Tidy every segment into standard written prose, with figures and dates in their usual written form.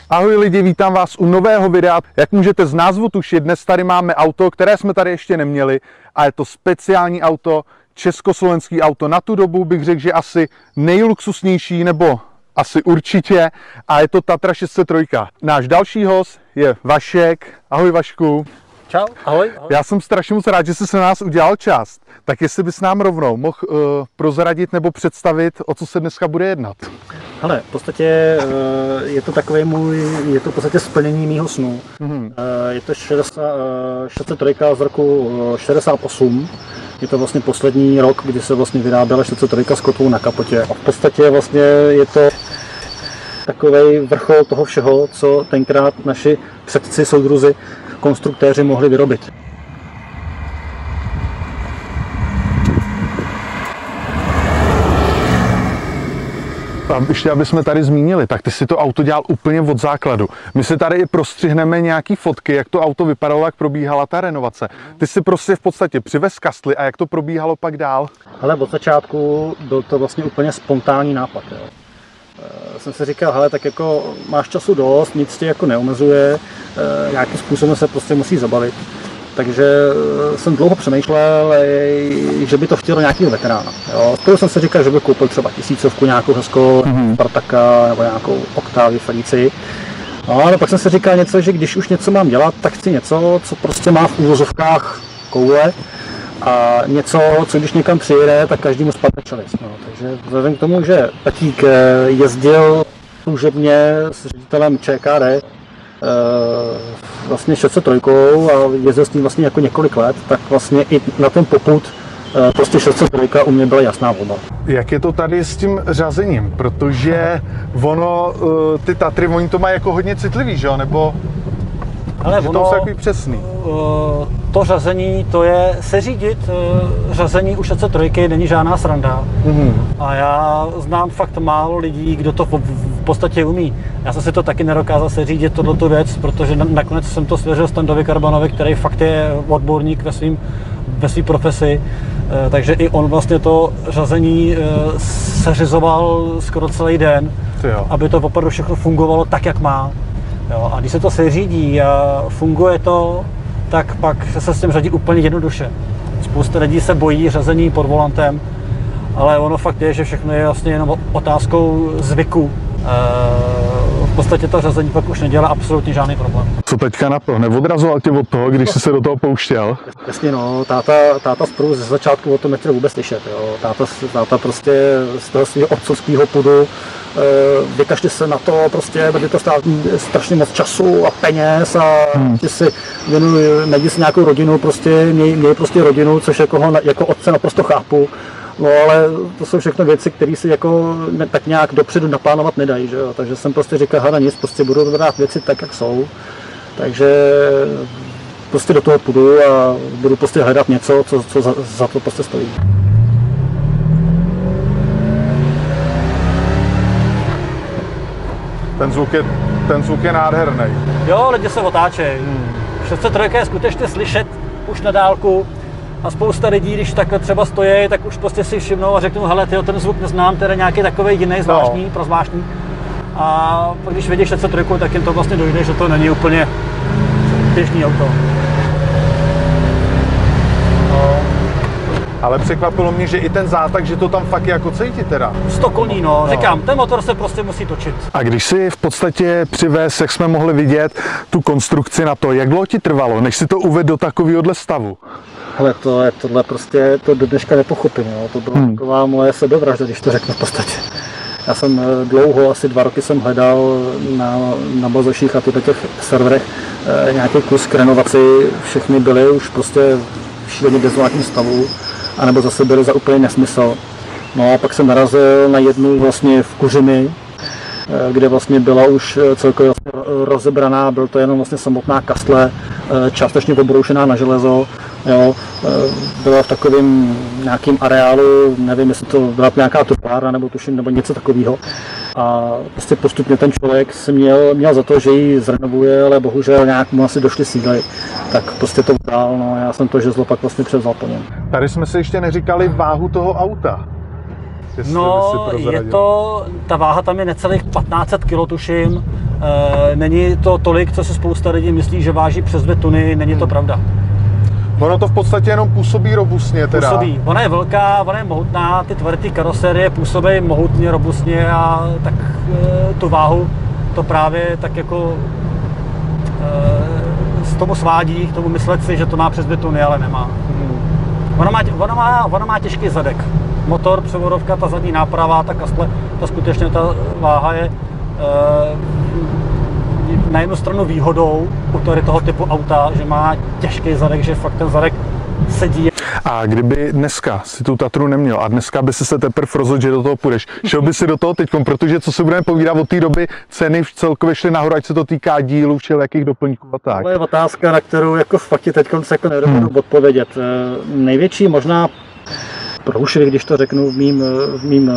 Ahoj lidi, vítám vás u nového videa. Jak můžete z názvu tušit, dnes tady máme auto, které jsme tady ještě neměli a je to speciální auto, československý auto. Na tu dobu bych řekl, že asi nejluxusnější, nebo asi určitě, a je to Tatra 603. Náš další host je Vašek. Ahoj Vašku. Čau, ahoj. Já jsem strašně moc rád, že jsi se na nás udělal čas. Tak jestli bys nám rovnou mohl prozradit nebo představit, o co se dneska bude jednat. Hele, v podstatě je to takový je to v podstatě splnění mýho snu. Je to 603 z roku 68. Je to vlastně poslední rok, kdy se vlastně vyráběla 603 s kotvou na kapotě. A v podstatě vlastně je to takový vrchol toho všeho, co tenkrát naši předci, soudruzi, konstruktéři mohli vyrobit. A ještě, aby jsme tady zmínili, tak ty si to auto dělal úplně od základu. My si tady i prostřihneme nějaký fotky, jak to auto vypadalo, jak probíhala ta renovace. Ty si prostě v podstatě přivez kastly a jak to probíhalo pak dál? Ale od začátku byl to vlastně úplně spontánní nápad. Jo. Jsem si říkal, hele, tak jako máš času dost, nic tě jako neomezuje, nějakým způsobem se prostě musí zabavit. Takže jsem dlouho přemýšlel, že by to chtělo nějakého veterána. Spolu jsem si říkal, že by koupil třeba 1000, nějakou hezkou Spartaka nebo nějakou Octavii Felicii. Ale pak jsem si říkal něco, že když už něco mám dělat, tak chci něco, co prostě má v úvozovkách koule a něco, co když někam přijede, tak každému spadne čelist. Takže vzhledem k tomu, že tatík jezdil služebně s ředitelem ČKD, vlastně 603 a jezdil s ním vlastně jako několik let, tak vlastně i na ten popud prostě 603 u mě byla jasná volba. Jak je to tady s tím řazením? Protože ono, ty Tatry, oni to mají jako hodně citlivý, že jo? Nebo ale že to jsou takový přesný? To řazení, to je seřídit řazení u 603 není žádná sranda. A já znám fakt málo lidí, kdo to v podstatě umí. Já jsem si to taky nedokázal seřídit tohleto věc, protože nakonec jsem to svěřil Standovi Karbanovi, který fakt je odborník ve své profesi. Takže i on vlastně to řazení seřizoval skoro celý den, aby to opravdu všechno fungovalo tak, jak má. Jo, a když se to seřídí a funguje to, tak pak se s tím řadí úplně jednoduše. Spousta lidí se bojí řazení pod volantem, ale ono fakt je, že všechno je vlastně jenom otázkou zvyku. V podstatě to řazení pak už nedělá absolutně žádný problém. Co teďka napadlo? Neodrazoval tě od toho, když jsi se do toho pouštěl? Jasně no, táta zprvu ze začátku o tom nechtěl vůbec slyšet. Jo. Táta prostě z toho svého otcovského pudu vykašli se na to, prostě bude to stát strašně moc času a peněz a si najdi si nějakou rodinu, prostě měj prostě rodinu, což jako otce naprosto chápu. No ale to jsou všechno věci, které si jako tak nějak dopředu naplánovat nedají, že jo? Takže jsem prostě říkal, hada nic, prostě budu brát věci tak, jak jsou. Takže prostě do toho půjdu a budu prostě hledat něco, co za to prostě stojí. Ten zvuk je nádherný. Jo, lidi se otáčejí. 603 je skutečně slyšet už na dálku. A spousta lidí, když takhle třeba stojí, tak už prostě si všimnou a řeknou, hele, tyjo, ten zvuk neznám, teda nějaký takový jiný, zvláštní, prozvláštní. A pak když vidíš 603, tak jim to vlastně dojde, že to není úplně běžný auto. No. Ale překvapilo mě, že i ten zátak, že to tam fakt je jako cítit teda. 100 koní, no. Říkám, ten motor se prostě musí točit. A když si v podstatě přivez, jak jsme mohli vidět, tu konstrukci na to, jak dlouho ti trvalo, než si to uvedl do takovéhohle stavu? Hele, tohle prostě, to do dneška nepochopím, jo. To byla taková moje sebevražda, když to řeknu v podstatě. Já jsem dlouho, asi 2 roky jsem hledal na bazoších a těch serverech nějaký kus k renovaci, všechny byly už prostě v šíleně dezolátním stavu, anebo zase byly za úplný nesmysl. No a pak jsem narazil na jednu vlastně v Kuřimi, kde vlastně byla už celkově rozebraná, byl to jenom vlastně samotná kastle, částečně obroušená na železo. Jo, byla v takovém nějakém areálu, nevím, jestli to byla nějaká topárna nebo tuším, nebo něco takového. A prostě postupně ten člověk si měl za to, že ji zrenovuje, ale bohužel nějak mu asi došly síly, tak prostě to vzdál, no a já jsem to žezlo pak vlastně převzal po něm. Tady jsme si ještě neříkali váhu toho auta. No, je to, ta váha tam je necelých 1500 kg, tuším. Není to tolik, co si spousta lidí myslí, že váží přes 2 tuny, není to pravda. Ono to v podstatě jenom působí robustně teda. Působí. Ona je velká, ona je mohutná, ty tvrdé karoserie působí mohutně, robustně a tak tu váhu to právě tak jako z tomu svádí, k tomu myslet si, že to má přes 2 tuny, ale nemá. Ona má těžký zadek. Motor, převodovka, ta zadní náprava, ta kastle, ta skutečně ta váha je na jednu stranu výhodou u toho typu auta, že má těžký zadek, že fakt ten zadek sedí. A kdyby dneska si tu Tatru neměl a dneska by si se teprve rozhodl, že do toho půjdeš, šel by si do toho teďkom, protože co si budeme povídat od té doby, ceny celkově šly nahoru, ať se to týká dílů, všelijakých doplňků a tak. To je otázka, na kterou jako fakt teďkom se jako nedovedu odpovědět. Největší možná průšvih, když to řeknu v mým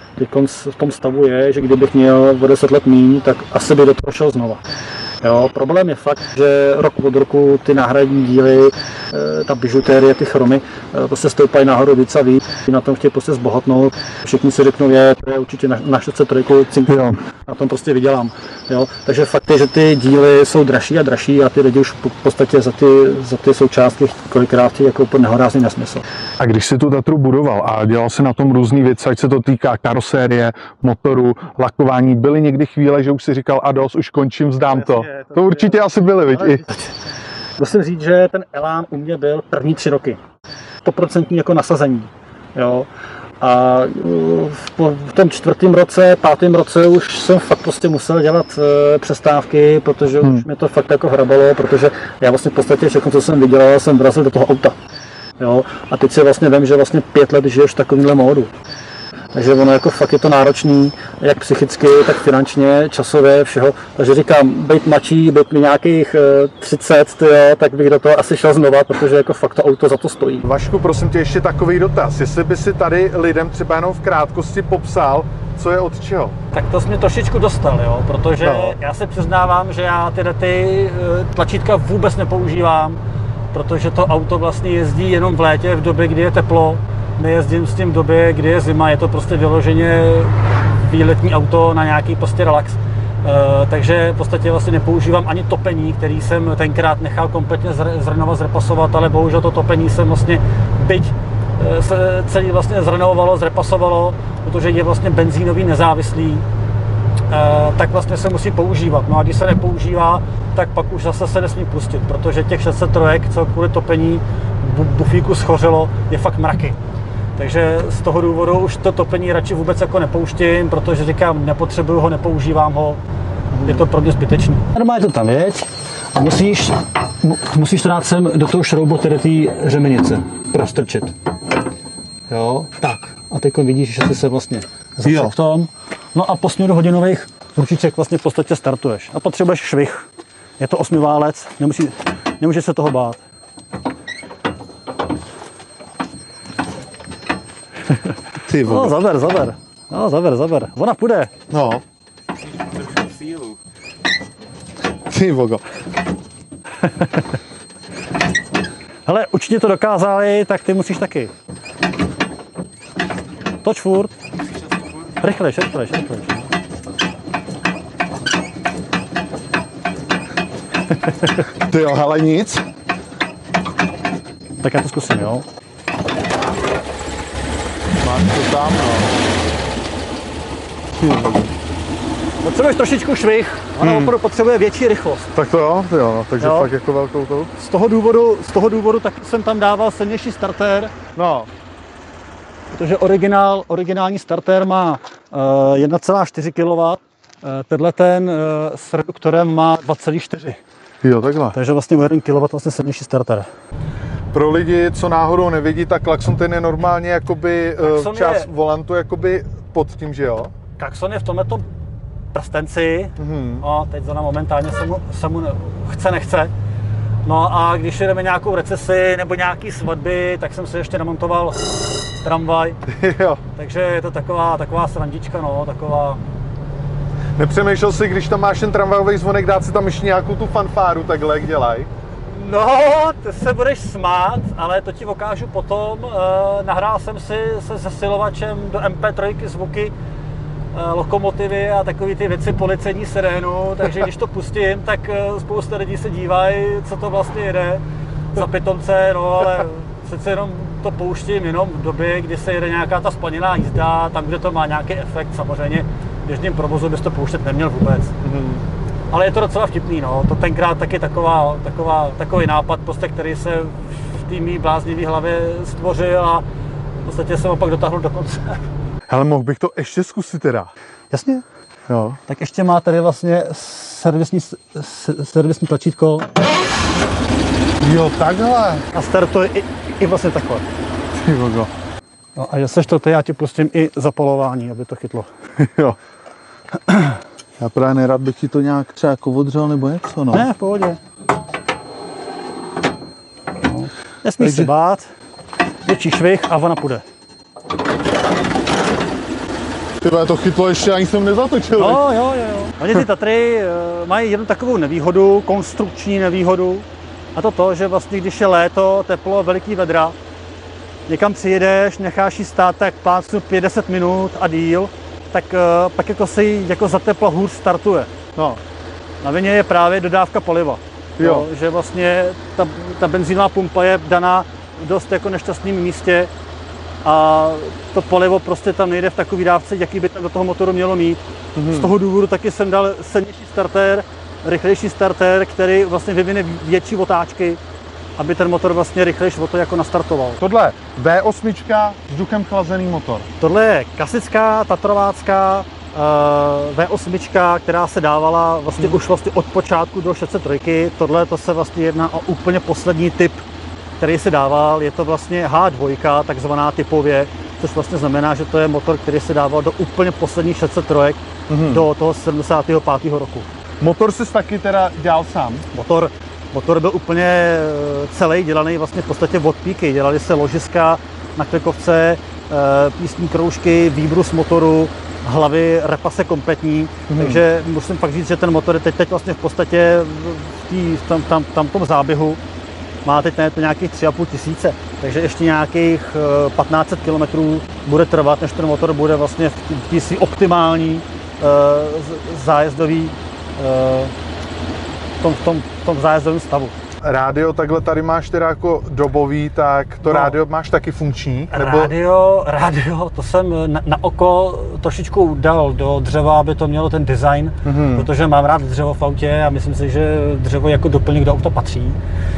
v tom stavu je, že kdybych měl o 10 let míň, tak asi by do toho šel znova. Jo, problém je fakt, že rok od roku ty náhradní díly, ta bižutérie, ty chromy, prostě stoupají nahoru víc a víc. Na tom chtějí prostě zbohatnout. Všichni si řeknou, to je určitě na 603 cink, na tom prostě vydělám. Jo, takže fakt je, že ty díly jsou dražší a dražší a ty lidi už v podstatě za ty součástky kolikrát chtějí jako úplně nehorázný nesmysl. A když si tu Tatru budoval a dělal si na tom různý věci, ať se to týká karosérie, motoru, lakování, byly někdy chvíle, že už si říkal a dost, už končím, vzdám to. To určitě asi byly, viď? Musím říct, že ten Elán u mě byl první 3 roky. 100% jako nasazení. Jo. A v tom 4. roce, 5. roce už jsem fakt prostě musel dělat přestávky, protože už mě to fakt jako hrabalo, protože já vlastně v podstatě všechno, co jsem vydělal, jsem vrazil do toho auta. Jo. A teď si vlastně vím, že vlastně 5 let žiješ v takovémhle módu. Takže ono jako fakt je to náročný, jak psychicky, tak finančně, časově, všeho. Takže říkám, být mladší, být mi nějakých 30, tak bych do toho asi šel znova, protože jako fakt to auto za to stojí. Vašku, prosím tě, ještě takový dotaz. Jestli by si tady lidem třeba jenom v krátkosti popsal, co je od čeho? Tak to jsi mě trošičku dostal, jo, protože já se přiznávám, že já ty tlačítka vůbec nepoužívám, protože to auto vlastně jezdí jenom v létě, v době, kdy je teplo. Nejezdím s tím v době, kdy je zima, je to prostě vyloženě výletní auto na nějaký prostě relax. Takže v podstatě vlastně nepoužívám ani topení, který jsem tenkrát nechal kompletně zrenovovat, zrepasovat, ale bohužel to topení jsem vlastně byť se celý vlastně zrenovovalo, zrepasovalo, protože je vlastně benzínový nezávislý, tak vlastně se musí používat. No a když se nepoužívá, tak pak už zase se nesmí pustit, protože těch 603, co kvůli topení bufíku schořelo, je fakt mraky. Takže z toho důvodu už to topení radši vůbec jako nepouštím, protože říkám, nepotřebuju ho, nepoužívám ho, je to pro mě zbytečný. Normálně to tam jeď a musíš to dát sem do toho šroubu, tedy té řemenice, prostrčit. Jo, tak. A teď vidíš, že ty se vlastně zase v tom. No a po směru hodinových ručiček vlastně v podstatě startuješ. A potřebuješ švih. Je to 8válec, nemůžeš se toho bát. Ty no, zaber. No, zaber. Ona půjde. No. Ty vogo. Hele, určitě to dokázali, tak ty musíš taky. Toč furt. Rychlejš. Ty jo, hele, nic. Tak já to zkusím, jo. Máš to tam, no. Potřebuješ trošičku švih, ona opravdu potřebuje větší rychlost. Tak to jo, no, takže fakt jako velkou tou. Z toho důvodu tak jsem tam dával silnější startér. No. Protože originální startér má 1,4 kW, tenhle ten s reduktorem má 2,4. Jo, takhle. Takže vlastně o 1 kW vlastně silnější startér. Pro lidi, co náhodou nevidí, tak klakson ten je normálně jakoby část volantu jakoby pod tím, že jo? Klakson je v tomhletom prstenci, no, teď zrovna momentálně se mu nechce. No a když jdeme nějakou recesi nebo nějaký svatby, tak jsem si ještě namontoval tramvaj. Jo. Takže je to taková srandička, no, taková. Nepřemýšlel jsi, když tam máš ten tramvajový zvonek, dát si tam ještě nějakou tu fanfáru takhle, jak dělají? No, ty se budeš smát, ale to ti ukážu potom. Nahrál jsem si se zesilovačem do MP3 zvuky lokomotivy a takové ty věci policejní sirénu, takže když to pustím, tak spousta lidí se dívají, co to vlastně jede za pitomce, no ale přece jenom to pouštím jenom v době, kdy se jede nějaká ta splněná jízda, tam, kde to má nějaký efekt, samozřejmě v běžném provozu bys to pouštět neměl vůbec. Ale je to docela vtipný, no. To tenkrát taky takový nápad, prostě, který se v té mý bláznivý hlavě stvořil a v podstatě jsem ho pak dotáhl do konce. Hele, mohl bych to ještě zkusit teda. Jasně. Jo. Tak ještě má tady vlastně servisní tlačítko. Jo, takhle. A startuje i vlastně takhle. No a jestli to, já ti pustím i zapalování, aby to chytlo. Jo. Já právě nerad bych ti to nějak třeba jako odřel nebo něco, no. Ne, v pohodě. No. Nesmíš se bát, větší švih a ona půjde. Tyhle, to chytlo ještě, ani jsem nezatočil. Jo. Oni ty Tatry mají jednu takovou nevýhodu, konstrukční nevýhodu, a to, že vlastně když je léto, teplo, veliký vedra, někam přijedeš, necháš jí stát tak plácnu 50 minut a díl, tak pak jako se jí jako za tepla hůř startuje. No. Na vině je právě dodávka paliva. Jo. Že vlastně ta benzínová pumpa je daná v dost jako nešťastném místě a to palivo prostě tam nejde v takové dávce, jaký by do toho motoru mělo mít. Z toho důvodu taky jsem dal silnější startér, rychlejší startér, který vlastně vyvine větší otáčky, aby ten motor vlastně rychlejší o to jako nastartoval. Tohle V8 vzduchem chlazený motor. Tohle je klasická tatrovácká V8, která se dávala vlastně už vlastně od počátku do 603. Tohle to se vlastně jedná o úplně poslední typ, který se dával. Je to vlastně H2, takzvaná typově, což vlastně znamená, že to je motor, který se dával do úplně posledních 603 do toho 75. roku. Motor jsi taky teda dělal sám? Motor byl úplně celý dělaný vlastně v podstatě od píky. Dělali se ložiska na klikovce, písní kroužky, výbrus motoru, hlavy, repase kompletní. Takže musím fakt říct, že ten motor je teď vlastně v podstatě v tom záběhu má teď to nějakých 3,5 tisíce. Takže ještě nějakých 1500 km bude trvat, než ten motor bude vlastně v té svý optimální zájezdový v tom zájezdovém stavu. Rádio takhle tady máš teda jako dobový, tak to rádio máš taky funkční? Nebo... Rádio, to jsem na oko trošičku dal do dřeva, aby to mělo ten design, protože mám rád dřevo v autě a myslím si, že dřevo jako doplněk do auta patří.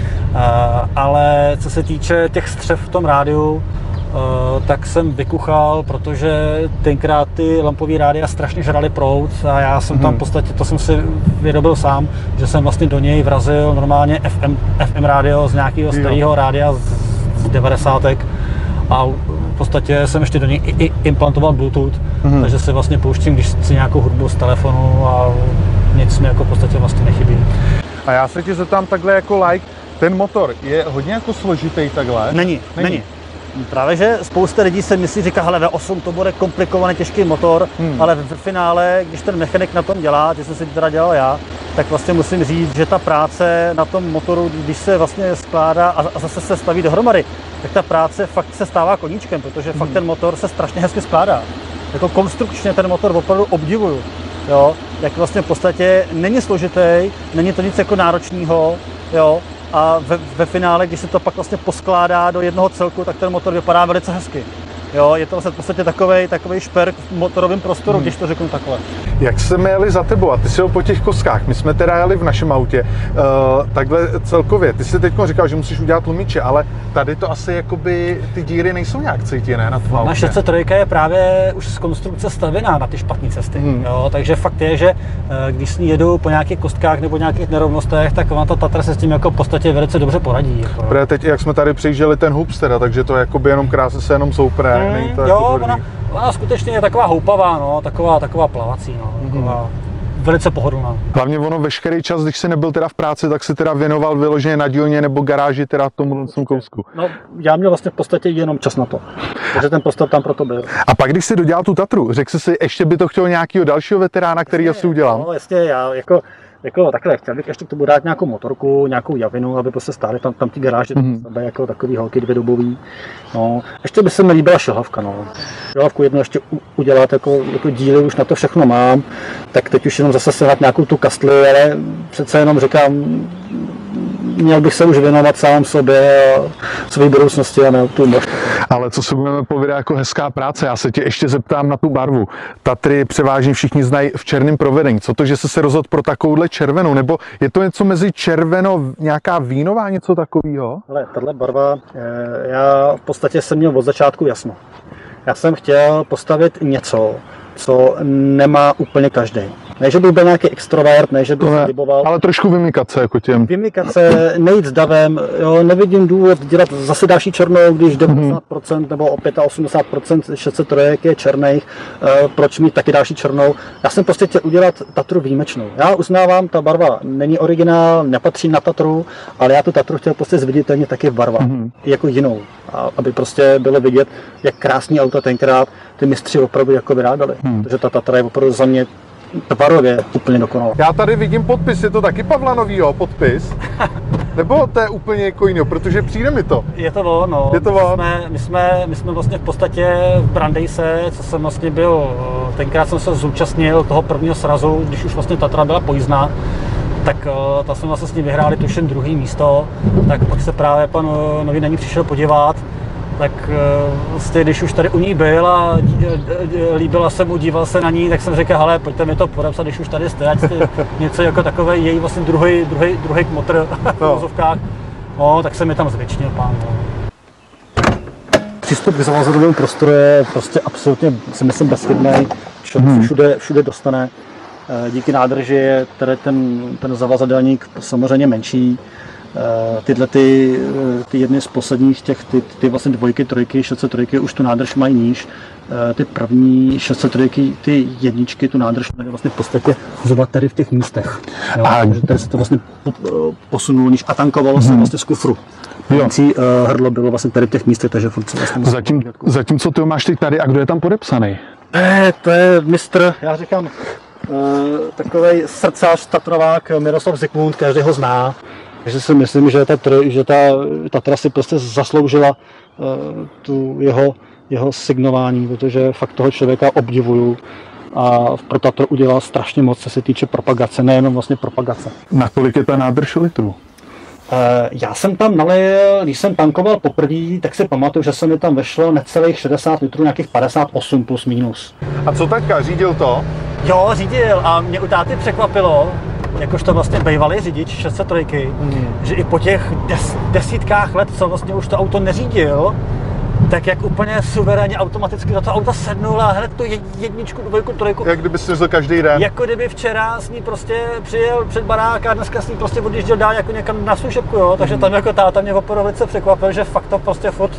Ale co se týče těch střev v tom rádiu, tak jsem vykuchal, protože tenkrát ty lampové rádia strašně žraly proud a já jsem tam v podstatě, to jsem si vyrobil sám, že jsem vlastně do něj vrazil normálně FM rádio z nějakého starého rádia z 90. a v podstatě jsem ještě do něj i implantoval Bluetooth, takže si vlastně pouštím, když si nějakou hudbu z telefonu a nic mi jako v podstatě vlastně nechybí. A já se ti zeptám takhle jako like, ten motor je hodně jako složitý takhle? Není. Právě, že spousta lidí se myslí, říká, hele, V8 to bude komplikovaný, těžký motor, ale v finále, když ten mechanik na tom dělá, že jsem si to teda dělal já, tak vlastně musím říct, že ta práce na tom motoru, když se vlastně skládá a zase se staví dohromady, tak ta práce fakt se stává koníčkem, protože fakt ten motor se strašně hezky skládá. Jako konstrukčně ten motor opravdu obdivuju. Jo? Jak vlastně v podstatě není složitý, není to nic jako náročného, jo? A ve finále, když se to pak vlastně poskládá do jednoho celku, tak ten motor vypadá velice hezky. Jo, je to vlastně v podstatě takovej šperk v motorovém prostoru, když to řeknu takhle. Jak jsme jeli za tebou a ty jsi jel po těch koskách, my jsme teda jeli v našem autě, takhle celkově, ty jsi teď říkal, že musíš udělat tlumiče, ale tady to asi jakoby ty díry nejsou nějak cítěné na tvém autě. Naše C3 je právě už z konstrukce stavěná na ty špatné cesty, jo, takže fakt je, že když s ní jedu po nějakých kostkách nebo nějakých nerovnostech, tak ona ta Tatra se s tím jako v podstatě velice dobře poradí. Jako. Protože teď, jak jsme tady přejížděli ten hoops teda, takže to jakoby jenom krásně se jenom soupne. Jo, ona skutečně je taková houpavá, no, taková plavací, no, taková velice pohodlná. Hlavně ono veškerý čas, když jsi nebyl teda v práci, tak si teda věnoval vyloženě na dílně nebo garáži teda tomu kousku. No, já měl vlastně v podstatě jenom čas na to, takže ten prostor tam proto byl. A pak, když jsi dodělal tu Tatru, řekl jsi si, ještě by to chtěl nějakého dalšího veterána, který asi udělám? No, jasně, já jako jako takhle, chtěl bych ještě k tomu dát nějakou motorku, nějakou javinu, aby prostě stály tam ty garáže, jako takový holky dvědobový. No, ještě by se mi líbila šilhavka, no. Šilhavku jednou ještě udělat, jako díly už na to všechno mám, tak teď už jenom zase sehnat nějakou tu kastli, ale přece jenom říkám, měl bych se už věnovat sám sobě a své budoucnosti a ne tu možnost. Ale co si budeme povědět jako hezká práce, já se tě ještě zeptám na tu barvu. Tatry převážně všichni znají v černém provedení. Co to, že jsi se rozhodl pro takovouhle červenou? Nebo je to něco mezi červeno, nějaká vínová, něco takového? Ale tahle barva, já v podstatě jsem měl od začátku jasno. Já jsem chtěl postavit něco, co nemá úplně každý. Ne, že byl nějaký extrovert, ne, že bych se liboval. Ale trošku vymykat se jako těm. Vymykat se, nejít s davem, jo, nevidím důvod dělat zase další černou, když 90% nebo o 85% 603 je černých, proč mít taky další černou. Já jsem prostě chtěl udělat Tatru výjimečnou. Já uznávám, ta barva není originál, nepatří na Tatru, ale já tu Tatru chtěl prostě zviditelnit taky v barvách, jako jinou. A aby prostě bylo vidět, jak krásný auto tenkrát ty mistři opravdu jako vyráběli. Protože ta Tatra je opravdu za mě tvarově úplně dokonalá. Já tady vidím podpis, je to taky Pavlanovýho podpis? Nebo to je úplně jako jiného, protože přijde mi to. Je to on, no. Je to on. My jsme vlastně v podstatě v Brandejse, co jsem vlastně byl, tenkrát jsem se zúčastnil toho prvního srazu, když už vlastně Tatra byla pojízdná, tak ta jsme vlastně s ním vyhráli tuším druhý místo, tak pak se právě pan Nový na ní přišel podívat. Tak vlastně, když už tady u ní byl a líbila se mu, díval se na ní, tak jsem řekl, hele, pojďte mi to podepsat, když už tady jste, ať jste něco jako takový její vlastně druhý kmotr v vozovkách. No, tak se mi tam zvětšnil pán. No. Přístup k zavazovému prostoru je prostě absolutně, si myslím, bezchybný. Člověk všude dostane. Díky nádrži je tady ten zavazadelník samozřejmě menší. Tyhle ty jedny z posledních těch, ty vlastně dvojky, trojky, 603 už tu nádrž mají níž. Ty první 603, ty jedničky, tu nádrž mají vlastně v podstatě zhruba tady v těch místech. Jo, takže tady se to vlastně posunulo níž a tankovalo se vlastně z kufru. Hrdlo bylo vlastně tady v těch místech, takže furt se vlastně... Zatímco ty ho máš teď tady a kdo je tam podepsaný? To je mistr, já říkám, takovej srdcař, tatrovák Miroslav Zikmund, každý ho zná. Takže si myslím, že ta Tatra si prostě zasloužila tu jeho signování, protože fakt toho člověka obdivuju a pro Tatru udělal strašně moc, co se týče propagace, nejenom vlastně propagace. Na kolik je ta nádrž litrů? Já jsem tam nalil, když jsem tankoval poprvé, tak si pamatuju, že se mi tam vešlo necelých 60 litrů, nějakých 58 plus minus. A co taťka, řídil to? Jo, řídil a mě u táty překvapilo, jakožto vlastně bývalý řidič 603, že i po těch desítkách let, co vlastně už to auto neřídil, tak jak úplně suverénně automaticky do toho auta sednul a hned tu jedničku, dvojku, trojku. Jak kdyby si jezdil každý den. Jako kdyby včera s ní prostě přijel před barák a dneska s ní prostě odjížděl dál jako někam na služebku, jo. Takže tam jako táta mě opravdu velice překvapil, že fakt to prostě furt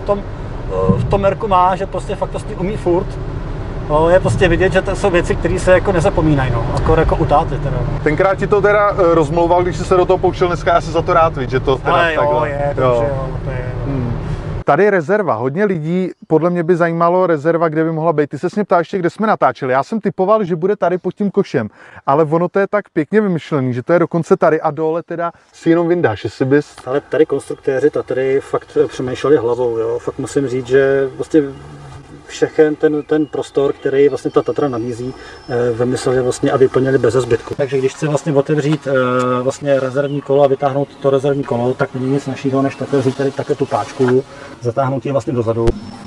v tom merku má, že prostě fakt to s ní umí furt. No, je prostě vidět, že to jsou věci, které se jako nezapomínají, no, jako u táty teda. Tenkrát ti to teda rozmlouval, když jsi se do toho pouštěl, dneska já se za to rád víc, že to teda ale jo, takhle. Je, dobře, jo, to je. Tady je rezerva, hodně lidí, podle mě by zajímalo rezerva, kde by mohla být. Ty se mě ptáš, kde jsme natáčeli. Já jsem typoval, že bude tady pod tím košem, ale ono to je tak pěkně vymyšlený, že to je dokonce tady a dole teda si jenom vyndáš, jestli bys... Ale tady konstruktéři Tatry fakt přemýšleli hlavou, jo. Fakt musím říct, že vlastně všechen ten prostor, který vlastně ta Tatra nabízí, vymysleli vlastně a vyplnili bez zbytku. Takže když chci vlastně otevřít vlastně rezervní kolo a vytáhnout to rezervní kolo, tak není nic našího, než otevřít tady také tu páčku, zatáhnout ji vlastně dozadu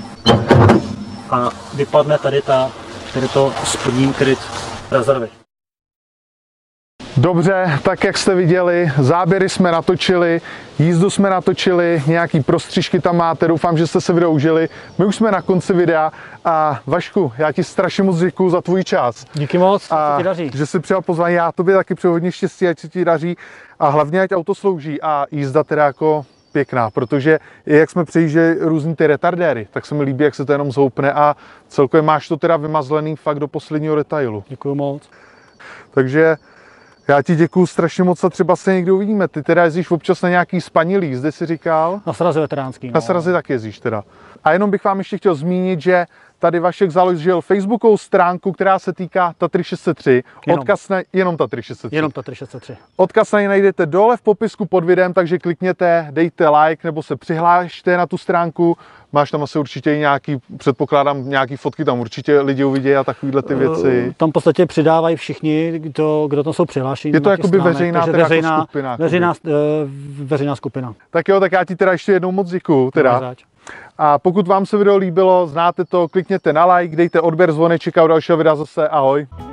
a vypadne tady to spodní kryt rezervy. Dobře, tak jak jste viděli, záběry jsme natočili, jízdu jsme natočili, nějaký prostřížky tam máte, doufám, že jste se video užili. My už jsme na konci videa a Vašku, já ti strašně moc děkuju za tvůj čas. Díky moc, a ti daří. Že jsi přijal pozvání, já tobě taky přeju hodně štěstí, ať se ti daří a hlavně ať auto slouží a jízda teda jako pěkná, protože jak jsme přejížděli různý ty retardéry, tak se mi líbí, jak se to jenom zhoupne a celkově máš to teda vymazlený fakt do posledního detailu. Děkuju moc. Takže já ti děkuju strašně moc a třeba se někdy uvidíme. Ty teda jezdíš občas na nějaký spanilý jízdy, si říkal? Na srazy veteránský. Na srazy tak jezdíš teda. A jenom bych vám ještě chtěl zmínit, že tady Vašek založil facebookovou stránku, která se týká Tatry 603. Jenom Tatry 603. Jenom Tatry 603. Odkaz na ní najdete dole v popisku pod videem, takže klikněte, dejte like nebo se přihlášte na tu stránku. Máš tam asi určitě i nějaký, předpokládám, nějaký fotky tam určitě lidi uvidí a takovýhle ty věci. Tam v podstatě přidávají všichni, kdo tam jsou přihlášení. Je to jakoby veřejná skupina. Veřejná skupina. Tak jo, tak já ti teda ještě jednou moc děkuju. A pokud vám se video líbilo, znáte to, klikněte na like, dejte odběr, zvoneček a u dalšího videa zase ahoj.